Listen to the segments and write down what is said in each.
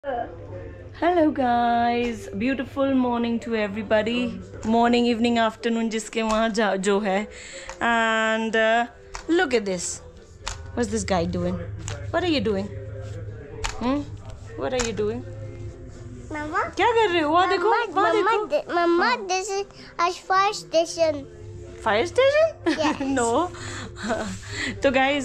Hello guys, beautiful morning to everybody. Morning, evening, afternoon जिसके वहाँ जो है. And look at this. What's this guy doing? What are you doing? What are you doing? मम्मा क्या कर रहे हो? वहाँ देखो, वहाँ देखो. मम्मा this is a fire station. Fire station? Yes. No. तो गाइस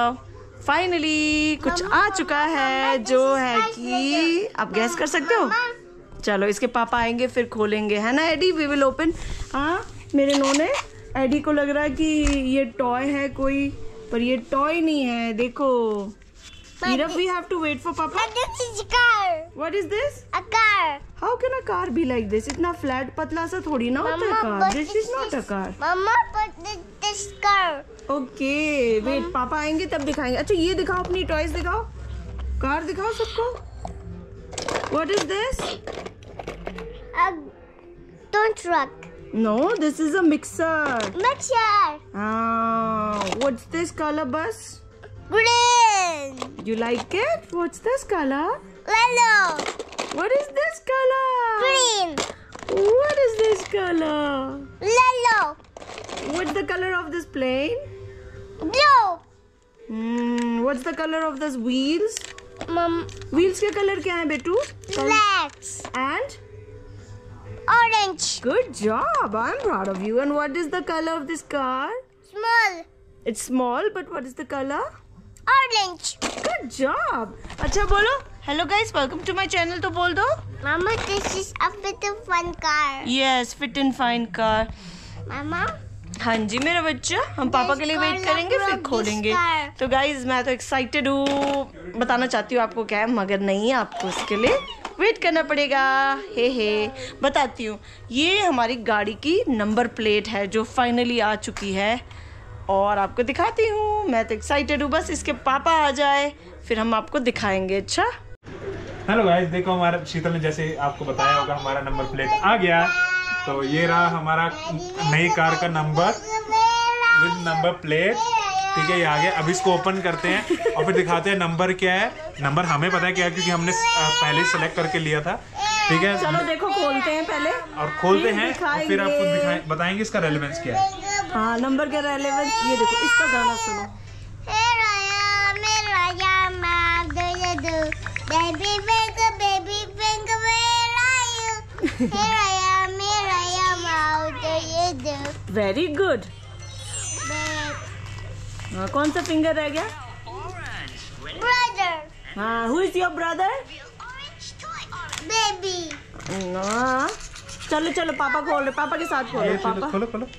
फाइनली कुछ आ चुका है जो है कि आप गैस कर सकते हो. चलो, इसके पापा आएंगे फिर खोलेंगे, है ना एडी? We will open. हाँ, मेरे नोने एडी को लग रहा है कि ये टॉय है कोई, पर ये टॉय नहीं है. देखो, Irab, we have to wait for Papa. This is a car. What is this? A car. How can a car be like this? इतना flat पतला सा थोड़ी ना होता है car. This is not a car. Mama, but this car. Okay, wait, पापा आएंगे तब दिखाएंगे. अच्छा, ये दिखाओ, अपनी टॉयज दिखाओ, कार दिखाओ सबको. What is this? A don't truck. No, this is a mixer. Mixer. What's this color bus? Green. You like it? What's this color? Yellow. What is this color? Green. What is this color? Yellow. What's the color of this plane? Blue. What's the color of this wheels? Mom. Wheels के color क्या है बेटू? Black. And? Orange. Good job. I'm proud of you. And what is the color of this car? Small. It's small, but what is the color? Orange. Good job. अच्छा बोलो. Hello guys, welcome to my channel. तो बोल दो. Mama, this is a fit and fun car. Yes, fit and fine car. Mama. हाँ जी मेरा बच्चा, हम पापा के लिए वेट करेंगे फिर खोलेंगे. तो गाइज मैं तो एक्साइटेड हूँ, बताना चाहती हूँ आपको क्या है, मगर नहीं, आपको इसके लिए वेट करना पड़ेगा. हे बताती हूँ. ये हमारी गाड़ी की नंबर प्लेट है जो फाइनली आ चुकी है और आपको दिखाती हूँ. मैं तो एक्साइटेड हूँ, बस इसके पापा आ जाए फिर हम आपको दिखाएंगे. अच्छा, हेलो गाइस, देखो हमारा शीतल ने जैसे आपको बताया होगा हमारा नंबर प्लेट आ गया. तो ये रहा हमारा नई कार का नंबर विद नंबर प्लेट. ठीक है, ये आ गया. अब इसको ओपन करते हैं और फिर दिखाते हैं नंबर क्या है. नंबर हमें पता है क्या है क्योंकि हमने पहले सेलेक्ट करके लिया था. ठीक है, चलो देखो खोलते हैं पहले और खोलते हैं और फिर आपको बताएंगे इसका रेलेवेंस क्या है. हाँ, नंबर का रेलेवेंस. ये देखो, इसका गाना सुनो. Very good. हाँ, कौन सा फिंगर रह गया? Brother. हाँ, who is your brother? Baby. चलो चलो, पापा खोल रहे, पापा के साथ खोलो. पापा खोलो खोलो.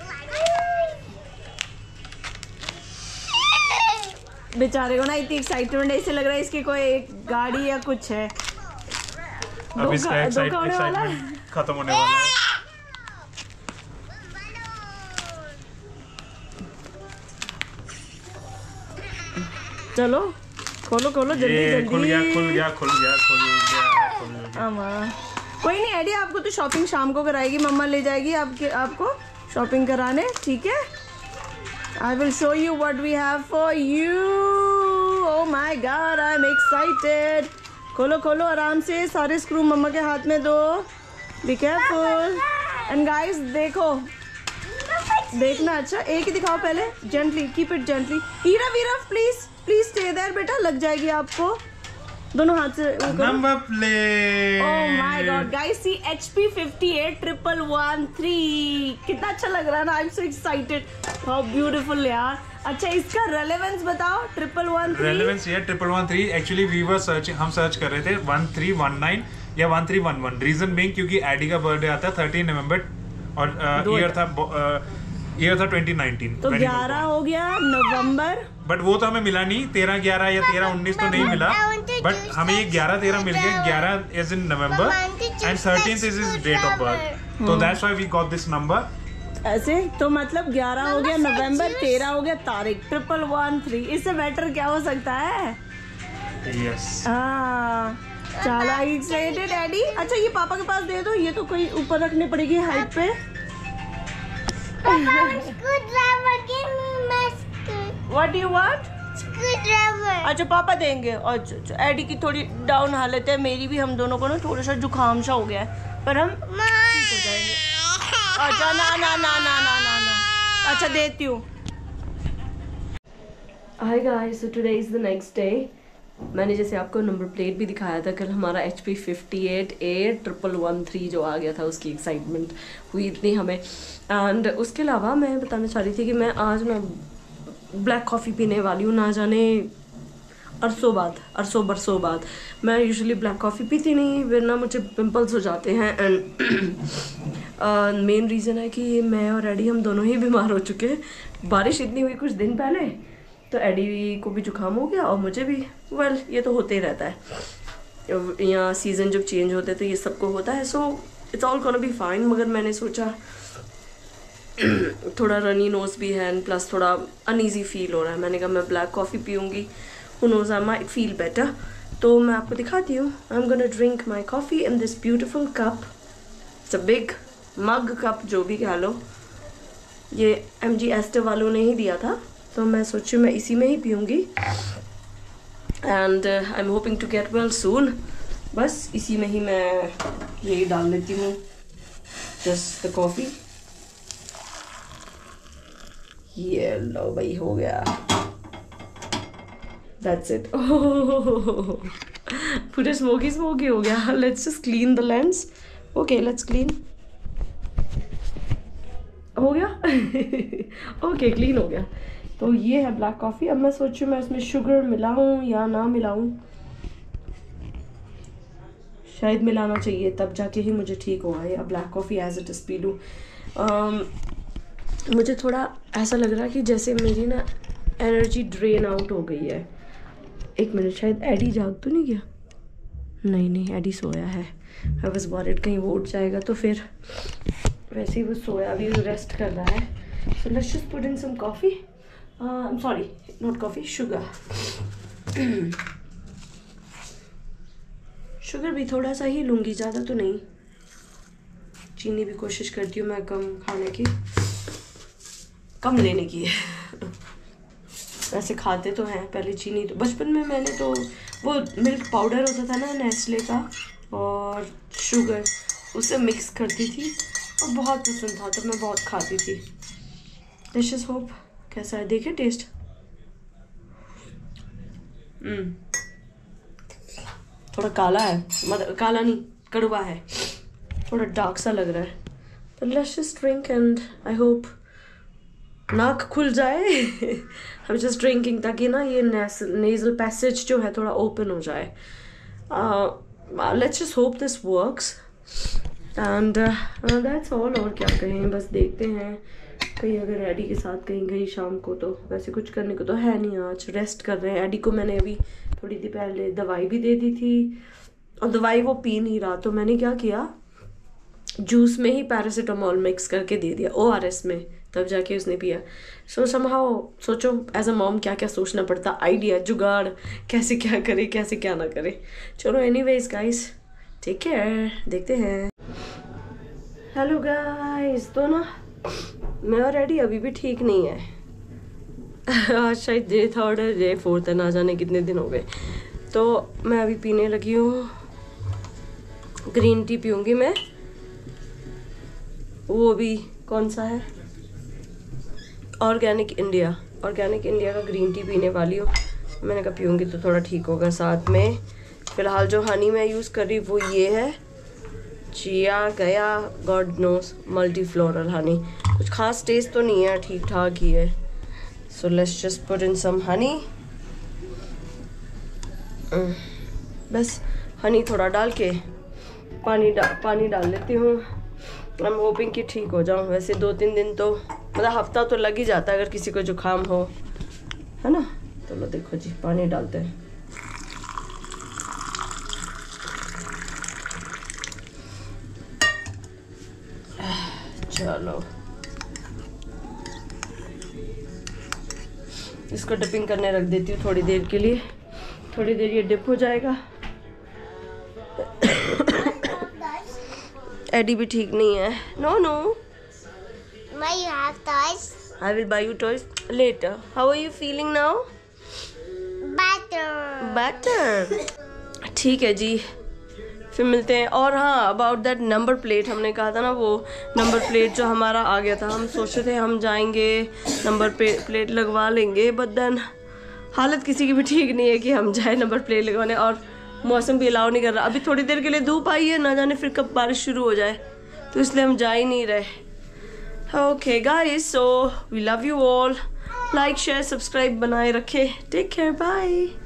बेचारे को ना इतनी एक्साइटमेंट, ऐसे लग रहा है इसकी कोई एक गाड़ी या कुछ है. अब इसका एक्साइटमेंट खत्म होने वाला है. चलो खोलो खोलो, जल्दी जल्दी. खुल गया. कोई नहीं एडी, आपको तो शॉपिंग शाम को कराएगी, मम्मा ले जाएगी आपको शॉपिंग कराने. ठीक है, I will show you what we have for you. Oh my God, I'm excited. खोलो खोलो आराम से, सारे स्क्रू मम्मा के हाथ में दो. Be careful. And guys देखो, देखना. अच्छा, एक ही दिखाओ पहले. Gently, keep it gently. Irav, please stay there बेटा, लग जाएगी आपको. दोनों हाथ से number plate. Oh my God, guys, see HP 581113. कितना अच्छा लग रहा है ना. I'm so excited. How beautiful यार. अच्छा, इसका रेलेवेंस बताओ. 1113. रेलेवेंस ये 1113. एक्चुअली वी वर सर्चिंग, हम सर्च कर रहे थे 1319 या 1311. रीजन बीइंग क्योंकि एडी का बर्थडे आता है 13 नवंबर और ईयर था 2019. तो 11 हो गया नवंबर. बट वो तो हमें मिला नहीं. 13-11 या 13-19 तो नहीं मिला. बट हमें ये 11-13 मिल गया. 11 is in November and 13th is his date of birth. तो that's why we got this number. ऐसे तो मतलब 11 हो गया नवंबर, 13 हो गया तारीख. 1113. इससे बेटर क्या हो सकता है? यस. चलो, एक्साइटेड एडी. अच्छा, ये पापा के पास दे दो. ये तो कोई ऊपर रखनी पड़ेगी हाइट पे. Screwdriver, give me my screw. What do you want? Screwdriver. अच्छा पापा देंगे। अच्छा एडी की थोड़ी डाउन हालत है, मेरी भी। हम दोनों को ना थोड़ा सा जुकाम सा हो गया है, पर हम ठीक हो जाएंगे। अच्छा ना ना ना ना ना ना ना, अच्छा देती हूँ। Hi guys, so today is the next day. मैंने जैसे आपको नंबर प्लेट भी दिखाया था कल, हमारा HP 58A1113 जो आ गया था, उसकी एक्साइटमेंट हुई इतनी हमें। एंड उसके अलावा मैं बताना चाह रही थी कि मैं आज ना ब्लैक कॉफ़ी पीने वाली हूँ, ना जाने अरसों बरसों बाद। मैं यूजुअली ब्लैक कॉफ़ी पीती नहीं, वरना मुझे पिंपल्स हो जाते हैं। एंड मेन रीज़न है कि मैं और एडी हम दोनों ही बीमार हो चुके हैं। बारिश इतनी हुई कुछ दिन पहले, तो एडी को भी जुकाम हो गया और मुझे भी। वेल ये तो होते ही रहता है, यहाँ सीज़न जब चेंज होते हैं तो ये सबको होता है। So it's all gonna be fine. मगर मैंने सोचा थोड़ा रनी नोज भी है, एंड प्लस थोड़ा अनईजी फील हो रहा है। मैंने कहा मैं ब्लैक कॉफ़ी पीऊँगी, who knows I might feel better. तो मैं आपको दिखाती हूँ। I am gonna drink my coffee in this beautiful cup. It's a big mug cup, जो भी कह लो। ये MG एस्टर वालों ने ही दिया था, तो मैं सोची मैं इसी में ही पीऊँगी। And I am hoping to get well soon. बस इसी में ही मैं यही डाल लेती हूँ, जस्ट द कॉफ़ी। ये लो भाई, हो गया। That's it. पूरे स्मोकी हो गया। Let's just clean the lens. Okay let's clean. हो गया। ओके क्लीन हो गया। तो ये है ब्लैक कॉफ़ी। अब मैं सोचूं मैं इसमें शुगर मिलाऊं या ना मिलाऊं। शायद मिलाना चाहिए, तब जाके ही मुझे ठीक होगा, या black coffee as it is पी लूँ। मुझे थोड़ा ऐसा लग रहा है कि जैसे मेरी ना एनर्जी ड्रेन आउट हो गई है। एक मिनट, शायद एडी जाग तो नहीं गया? नहीं एडी सोया है। आई वाज वरीड कहीं वो उठ जाएगा तो फिर। वैसे ही वो सोया, अभी रेस्ट कर रहा है। So let's just put in some coffee. Sorry not coffee, sugar. Sugar भी थोड़ा सा ही लूँगी, ज़्यादा तो नहीं। चीनी भी कोशिश करती हूँ मैं कम खाने की, कम लेने की। वैसे खाते तो हैं पहले चीनी, तो बचपन में मैंने तो वो मिल्क पाउडर होता था ना नेस्ले का, और शुगर उसे मिक्स करती थी और बहुत पसंद था, तो मैं बहुत खाती थी। लेट्स होप कैसा है, देखे टेस्ट। थोड़ा काला है, मतलब काला नहीं, कड़वा है, थोड़ा डार्क सा लग रहा है। तो let's just drink and I hope नाक खुल जाए। I'm just drinking ताकि ना ये nasal passage जो है थोड़ा ओपन हो जाए। Let's just hope this works and that's all। और क्या कहें, बस देखते हैं। कहीं अगर एडी के साथ कहीं गई शाम को, तो वैसे कुछ करने को तो है नहीं, आज रेस्ट कर रहे हैं। एडी को मैंने अभी थोड़ी देर पहले दवाई भी दे दी थी, और दवाई वो पी नहीं रहा, तो मैंने क्या किया, जूस में ही पैरासीटामोल मिक्स करके दे दिया, ORS में, तब जाके उसने पिया। सो समहाउ सोचो एज अ मॉम क्या क्या सोचना पड़ता, आइडिया, जुगाड़, कैसे क्या करे कैसे क्या ना करे। चलो एनीवेज गाइस, टेक केयर, देखते हैं। हेलो गाइस, तो ना मैं और एडी अभी भी ठीक नहीं है। आज शायद डे 3 है, डे 4 है, ना जाने कितने दिन हो गए। तो मैं अभी पीने लगी हूँ, ग्रीन टी पीऊँगी मैं। वो भी कौन सा है, ऑर्गेनिक इंडिया का ग्रीन टी पीने वाली हूँ। मैंने कहा पीऊँगी तो थोड़ा ठीक होगा। साथ में फ़िलहाल जो हनी मैं यूज़ कर रही वो ये है, चिया गया god knows multi floral honey. कुछ खास टेस्ट तो नहीं है, ठीक ठाक ही है। So let's just put in some honey. बस हनी थोड़ा डाल के पानी डाल लेती हूँ। आई एम होपिंग कि ठीक हो जाऊँ। वैसे 2-3 दिन तो, मतलब हफ्ता तो लग ही जाता है अगर किसी को जुकाम हो, है ना। तो लो देखो जी, पानी डालते हैं। चलो इसको डिपिंग करने रख देती हूँ थोड़ी देर के लिए। थोड़ी देर ये डिप हो जाएगा। एडी भी ठीक नहीं है। No May you have toys? I will buy you toys later. How are you feeling now? Better. ठीक है जी, फिर मिलते हैं। और हाँ, अबाउट दैट नंबर प्लेट, हमने कहा था ना वो नंबर प्लेट जो हमारा आ गया था, हम सोचे थे हम जाएंगे नंबर प्लेट लगवा लेंगे, बट देन हालत किसी की भी ठीक नहीं है कि हम जाए नंबर प्लेट लगवाने, और मौसम भी अलाउ नहीं कर रहा। अभी थोड़ी देर के लिए धूप आई है, ना जाने फिर कब बारिश शुरू हो जाए, तो इसलिए हम जा ही नहीं रहे। Okay guys, so we love you all, like share subscribe बनाए रखे, टेक केयर, बाय।